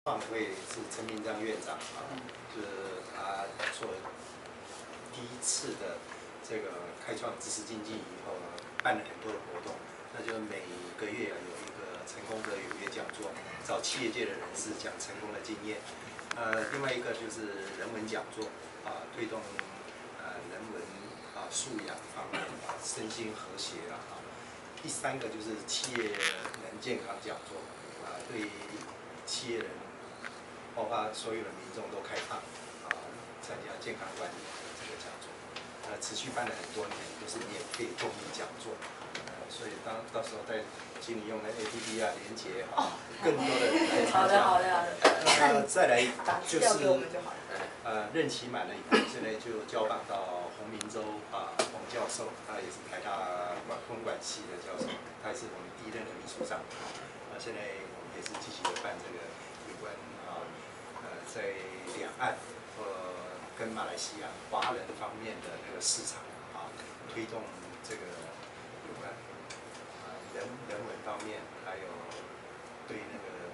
创会是陈明章院长啊，就是他做第一次的这个开创知识经济以后呢，办了很多的活动，那就每个月有一个成功者有约讲座，找企业界的人士讲成功的经验。另外一个就是人文讲座啊，推动人文素养方面身心和谐啊。第三个就是企业人健康讲座对企业人，包括所有的民众都开放参加健康管理这个讲座。持续办了很多年，都是免费公益讲座。所以到时候再请你用那 APP 连结更多的人来参加。 好的。 再来就是任期满了以后，现在就交棒到洪明洲洪教授，他也是台大公管系的教授，他也是我们第一任的秘书长。现在我们也是积极的办这个有关在两岸跟马来西亚华人方面的那个市场推动这个有关人文方面，还有对那个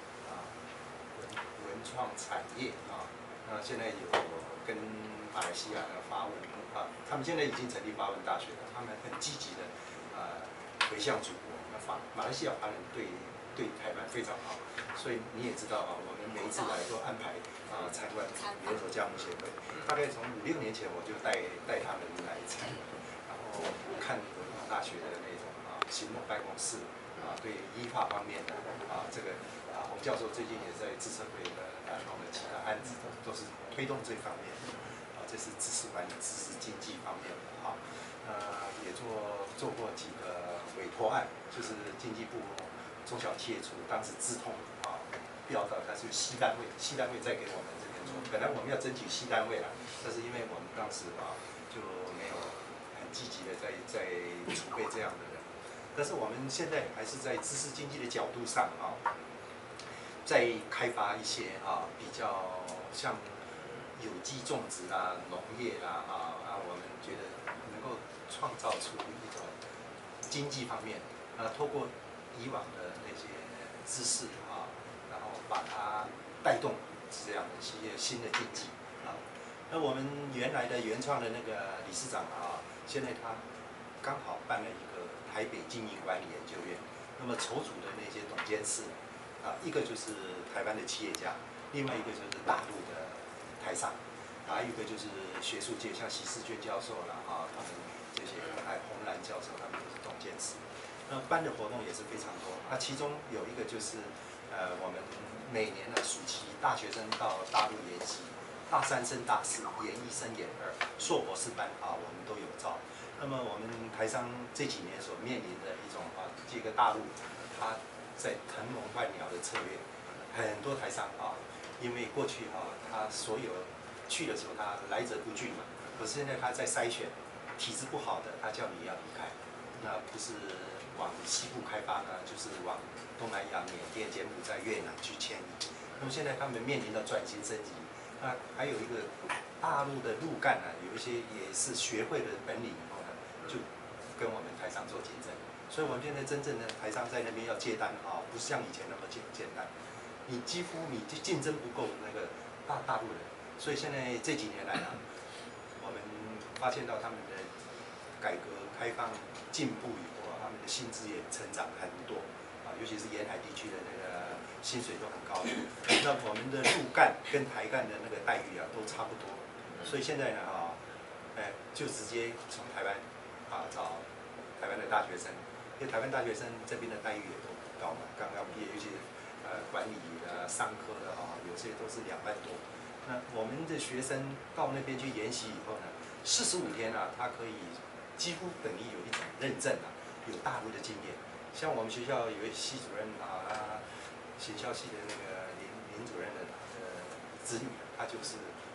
文创产业那现在有跟马来西亚的华文他们现在已经成立华文大学了，他们很积极的回向祖国。马来西亚华人对台湾非常好，所以你也知道我们每一次来都安排参观联合加盟协会。大概从5、6年前我就带他们来参观，然后看文化大学的那种行动办公室对医法方面的这个洪教授最近也在自测会的弄的其他案子都是推动这方面的这是知识管理、知识经济方面的也做过几个委托案，就是经济部中小企业处当时资通调到它是西单位，西单位再给我们这边做。本来我们要争取西单位啦，但是因为我们当时就没有很积极的在储备这样的人。但是我们现在还是在知识经济的角度上在开发一些比较像有机种植农业我们觉得能够创造出一种经济方面透过以往的那些知识然后把它带动这样的一些新的经济那我们原来的原创的那个理事长现在他刚好办了一个台北经营管理研究院，那么筹组的那些董监事一个就是台湾的企业家，另外一个就是大陆的台商，还有一个就是学术界，像席士娟教授啦他们这些洪兰教授他们都是董监事。那办的活动也是非常多其中有一个就是我们每年的暑期大学生到大陆研习，大3升大4，研1升研2，硕博士班我们都有招。那么我们台商这几年所面临的一种这个大陆它在腾笼换鸟的策略，很多台商因为过去他所有去的时候他来者不拒嘛，可是现在他在筛选体质不好的，他叫你要离开，那不是往西部开发呢，就是往东南亚、缅甸、柬埔寨、越南去迁移。那么现在他们面临的转型升级，还有一个大陆的陆干有一些也是学会了本领以后呢，就跟我们台商做竞争。所以我们现在真正的台商在那边要接单不是像以前那么简单，你几乎你竞争不够那个大陆人。所以现在这几年来我们发现到他们的改革开放进步以后他们的薪资也成长很多尤其是沿海地区的那个薪水都很高那我们的陆干跟台干的那个待遇都差不多。所以现在呢就直接从台湾找台湾的大学生，因为台湾大学生这边的待遇也都高嘛，刚刚毕业，尤其管理的、商科的有些都是2万多。那我们的学生到那边去研习以后呢，45天他可以几乎等于有一种认证有大陆的经验。像我们学校有位系主任行销系的那个林主任的子女，他就是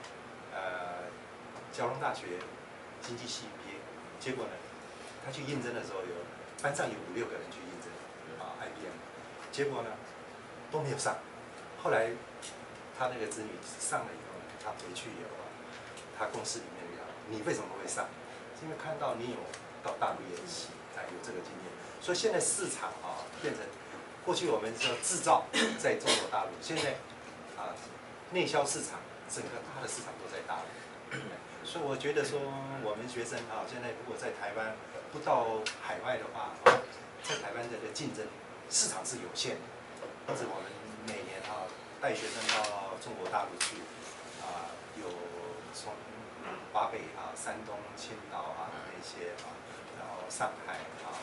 交通大学经济系毕业，结果呢，他去应征的时候班上有5、6个人去应征IBM， 结果呢都没有上。后来他那个子女上了以后呢，他回去以后他公司里面聊，你为什么会上？是因为看到你有到大陆研习，有这个经验。所以现在市场变成过去我们说制造在中国大陆，现在内销市场整个大的市场都在大陆，所以我觉得说我们学生现在如果在台湾不到海外的话在台湾的竞争市场是有限的，因此我们每年带学生到中国大陆去有从华北山东、青岛那些然后上海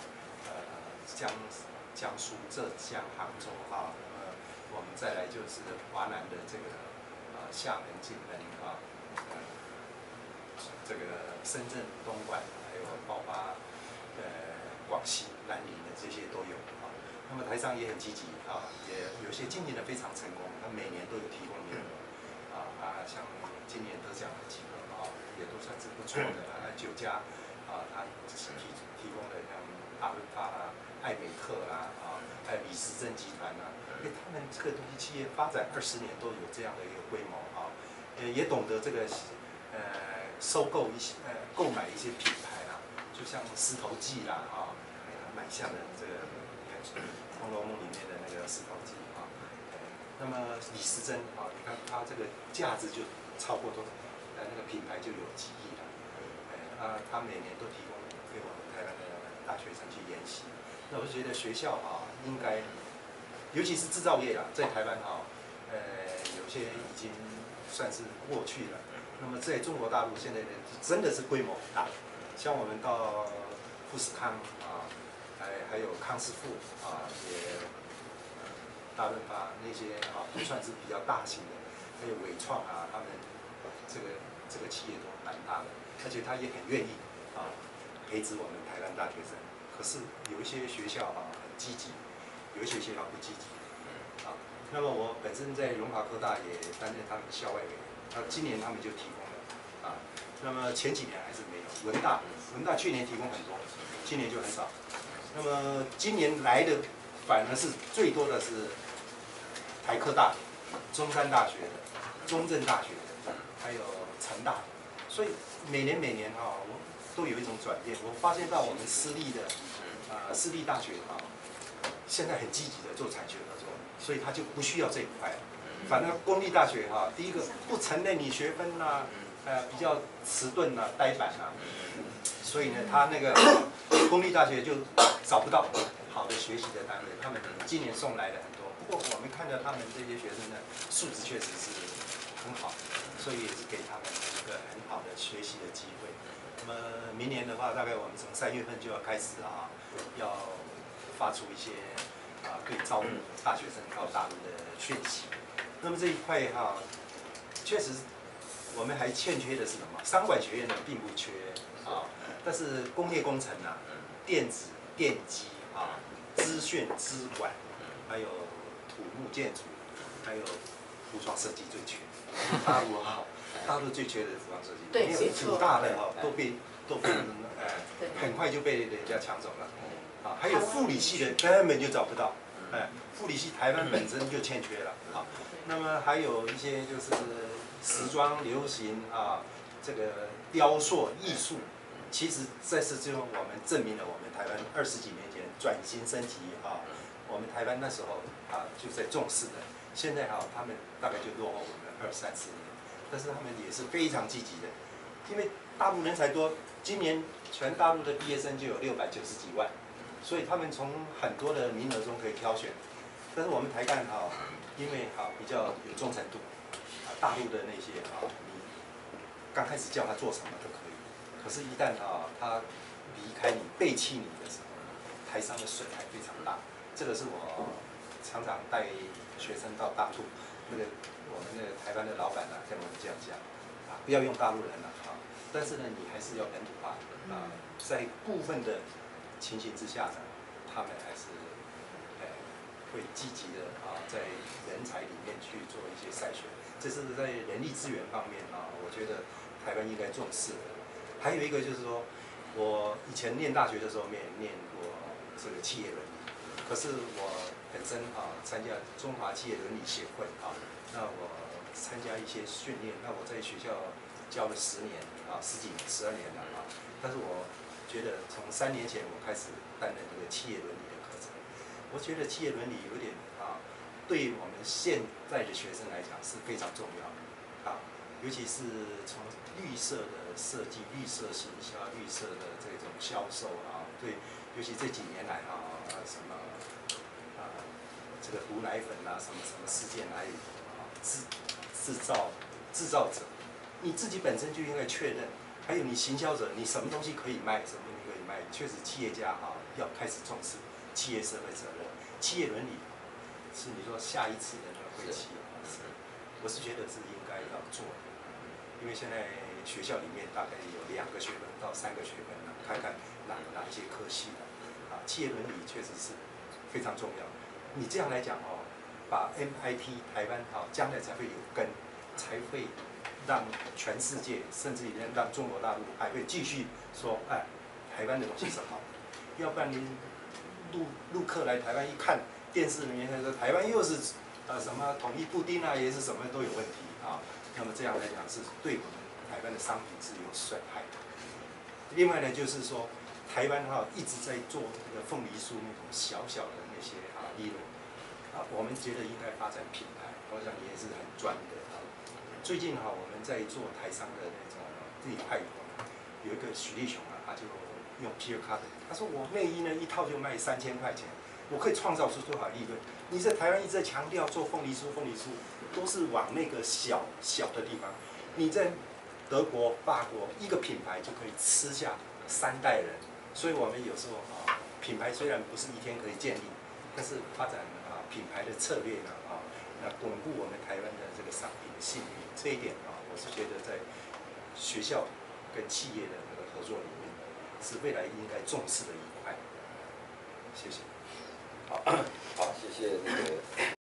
江苏、浙江、杭州我们再来就是华南的这个厦门、金门这个深圳、东莞，还有包括广西、南宁的这些都有那么台商也很积极也有些经营的非常成功，他每年都有提供名额像今年得奖的几个也都算是不错的9家他提供的像阿伦发艾美特还有李时珍集团他们这个东西企业发展20年都有这样的一个规模也懂得这个收购一些购买一些品牌就像狮头记买下的这个《红楼梦》里面的那个狮头记那么李时珍你看它这个价值就超过多少，那个品牌就有几亿了他每年都提供给我们台湾的大学生去研习。那我就觉得学校应该，尤其是制造业在台湾有些已经算是过去了。那么在中国大陆现在真的是规模很大，像我们到富士康还有康师傅也大润发那些都算是比较大型的，还有伟创他们这个企业都蛮大的，而且他也很愿意培植我们台湾大学生。可是有一些学校很积极，有一些学校不积极那么我本身在龙华科大也担任他们校外委员，今年他们就提供了那么前几年还是没有。文大去年提供很多，今年就很少。那么今年来的反而是最多的是台科大、中山大学的、中正大学的，还有成大的。所以每年我都有一种转变。我发现到我们私立大学现在很积极的做产学合作，所以他就不需要这一块。反正公立大学第一个不承认你学分比较迟钝呆板所以呢，他那个公立大学就找不到好的学习的单位。他们今年送来了很多，不过我们看到他们这些学生的素质确实是很好，所以也是给他们一个很好的学习的机会。那么明年的话，大概我们从3月份就要开始要发出一些对招募大学生到大陆的讯息。那么这一块确实我们还欠缺的是什么？商管学院呢并不缺但是工业工程电子、电机资讯、资管，还有土木建筑，还有服装设计最缺。大陆最缺的服装设计，因为武大的都被很快就被人家抢走了还有护理系的根本就找不到，护理系台湾本身就欠缺了那么还有一些就是时装、流行这个雕塑艺术，其实这是就我们证明了我们台湾20几年前转型升级我们台湾那时候就在重视的，现在他们大概就落后我们20、30年，但是他们也是非常积极的，因为大陆人才多，今年全大陆的毕业生就有690几万，所以他们从很多的名额中可以挑选，但是我们台干因为比较有忠诚度，大陆的那些你刚开始叫他做什么都可以，可是一旦他离开你、背弃你的时候，台商的损害非常大。这个是我常常带学生到大陆，我们的台湾的老板跟我们这样讲不要用大陆人但是呢，你还是要本土化在部分的情形之下呢，他们还是会积极的在人才里面去做一些筛选，这是在人力资源方面我觉得台湾应该重视的。还有一个就是说，我以前念大学的时候没有念过这个企业伦理，可是我本身参加中华企业伦理协会那我参加一些训练，那我在学校教了10年10几年、12年了但是我觉得从3年前我开始担任这个企业伦理的课程，我觉得企业伦理有点对我们现在的学生来讲是非常重要的啊，尤其是从绿色的设计、绿色行销、绿色的这种销售啊，对，尤其这几年来啊，什么这个毒奶粉啊，什么什么事件来啊，制造者，你自己本身就应该确认，还有你行销者，你什么东西可以卖，什么东西可以卖，确实企业家哈要开始重视企业社会责任、企业伦理，是你说下一次的那个会期啊，我是觉得是应该要做的，因为现在学校里面大概有2个学分到3个学分了，看看哪一些科系的啊，企业伦理确实是非常重要。你这样来讲哦，把 MIT 台湾将来才会有根，才会让全世界，甚至于让中国大陆还会继续说，哎，台湾的东西是好的。要不然你陆客来台湾一看电视里面说台湾又是什么统一布丁啊，也是什么都有问题啊。那么这样来讲是对我们台湾的商品是有损害的。另外呢，就是说台湾一直在做这个凤梨酥那种小小的那些利润我们觉得应该发展品牌，我想也是很专的最近我们在做台商的那种这一块有一个许立雄他就用 Pierre Cardin， 他说我内衣呢一套就卖3000块钱，我可以创造出多少利润？你在台湾一直在强调做凤梨酥，都是往那个小的地方。你在德国、法国一个品牌就可以吃下3代人，所以我们有时候品牌虽然不是一天可以建立，但是发展品牌的策略呢那巩固我们台湾的这个商品的信誉，这一点我是觉得在学校跟企业的那个合作里面，是未来应该重视的一块。谢谢。 好，谢谢那个。